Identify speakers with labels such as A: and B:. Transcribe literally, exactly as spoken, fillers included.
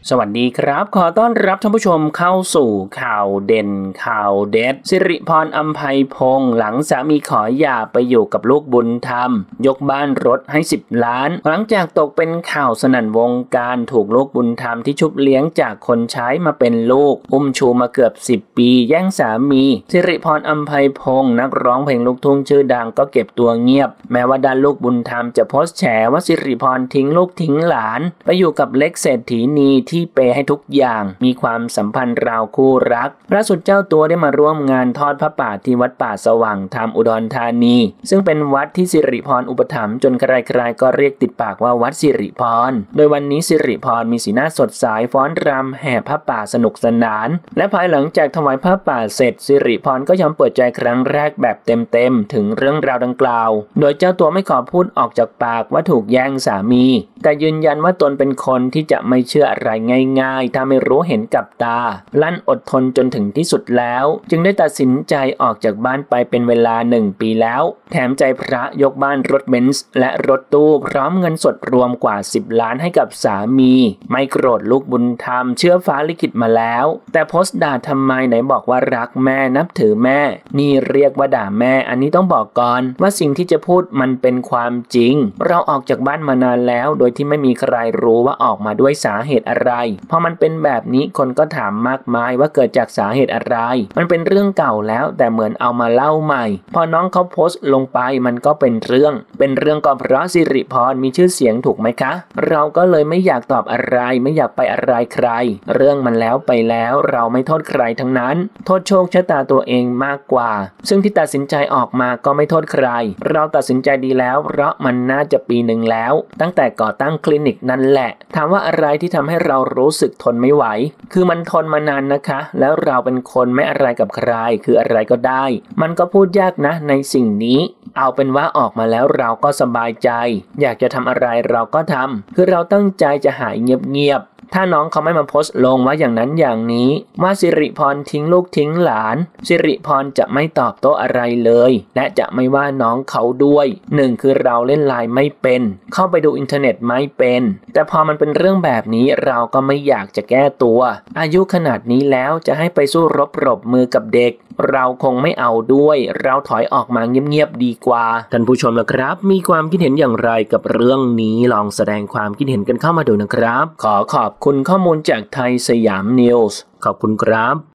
A: สวัสดีครับขอต้อนรับท่านผู้ชมเข้าสู่ข่าวเด่นข่าวเด็ดสิริพรอำไพพงษ์หลังสามีขอหย่าไปอยู่กับลูกบุญธรรมยกบ้านรถให้สิบล้านหลังจากตกเป็นข่าวสนั่นวงการถูกลูกบุญธรรมที่ชุบเลี้ยงจากคนใช้มาเป็นลูกอุ้มชูมาเกือบสิบปีแย่งสามีสิริพรอำไพพงษ์นักร้องเพลงลูกทุ่งชื่อดังก็เก็บตัวเงียบแม้ว่าด้านลูกบุญธรรมจะโพสต์แฉว่าสิริพรทิ้งลูกทิ้งหลานไปอยู่กับเล็กเศรษฐีนีที่เปย์ให้ทุกอย่างมีความสัมพันธ์ราวคู่รักล่าสุดเจ้าตัวได้มาร่วมงานทอดพระป่าที่วัดป่าสว่างธรรมอุดรธานีซึ่งเป็นวัดที่สิริพรอุปถัมภ์จนใครๆก็เรียกติดปากว่าวัดสิริพรโดยวันนี้สิริพรมีสีหน้าสดใสฟ้อนรำแห่พระป่าสนุกสนานและภายหลังจากถวายพระป่าเสร็จสิริพรก็ยอมเปิดใจครั้งแรกแบบเต็มๆถึงเรื่องราวดังกล่าวโดยเจ้าตัวไม่ขอพูดออกจากปากว่าถูกแย่งสามีแต่ยืนยันว่าตนเป็นคนที่จะไม่เชื่ออะไรง่ายๆถ้าไม่รู้เห็นกับตาลั่นอดทนจนถึงที่สุดแล้วจึงได้ตัดสินใจออกจากบ้านไปเป็นเวลาหนึ่งปีแล้วแถมใจพระยกบ้านรถเบนซ์และรถตู้พร้อมเงินสดรวมกว่าสิบล้านให้กับสามีไม่โกรธลูกบุญธรรมเชื่อฟ้าลิขิตมาแล้วแต่โพสต์ด่าทำไมไหนบอกว่ารักแม่นับถือแม่นี่เรียกว่าด่าแม่อันนี้ต้องบอกก่อนว่าสิ่งที่จะพูดมันเป็นความจริงเราออกจากบ้านมานานแล้วโดยที่ไม่มีใครรู้ว่าออกมาด้วยสาเหตุอะไรพอมันเป็นแบบนี้คนก็ถามมากมายว่าเกิดจากสาเหตุอะไรมันเป็นเรื่องเก่าแล้วแต่เหมือนเอามาเล่าใหม่พอน้องเขาโพสต์ลงไปมันก็เป็นเรื่องเป็นเรื่องก็เพราะสิริพรมีชื่อเสียงถูกไหมคะเราก็เลยไม่อยากตอบอะไรไม่อยากไปอะไรใครเรื่องมันแล้วไปแล้วเราไม่โทษใครทั้งนั้นโทษโชคชะตาตัวเองมากกว่าซึ่งที่ตัดสินใจออกมาก็ไม่โทษใครเราตัดสินใจดีแล้วเพราะมันน่าจะปีหนึ่งแล้วตั้งแต่ก่อตั้งคลินิกนั่นแหละถามว่าอะไรที่ทำให้เรารู้สึกทนไม่ไหวคือมันทนมานานนะคะแล้วเราเป็นคนไม่อะไรกับใครคืออะไรก็ได้มันก็พูดยากนะในสิ่งนี้เอาเป็นว่าออกมาแล้วเราก็สบายใจอยากจะทำอะไรเราก็ทำคือเราตั้งใจจะหายเงียบๆถ้าน้องเขาไม่มาโพสต์ลงว่าอย่างนั้นอย่างนี้ว่าสิริพรทิ้งลูกทิ้งหลานสิริพรจะไม่ตอบโต้อะไรเลยและจะไม่ว่าน้องเขาด้วยหนึ่งคือเราเล่นไลน์ไม่เป็นเข้าไปดูอินเทอร์เน็ตไม่เป็นแต่พอมันเป็นเรื่องแบบนี้เราก็ไม่อยากจะแก้ตัวอายุขนาดนี้แล้วจะให้ไปสู้รบปรบมือกับเด็กเราคงไม่เอาด้วยเราถอยออกมาเงียบๆดีกว่าท่านผู้ชมนะครับมีความคิดเห็นอย่างไรกับเรื่องนี้ลองแสดงความคิดเห็นกันเข้ามาดูนะครับขอขอบคุณข้อมูลจากไทยสยามนิวส์ขอบคุณครับ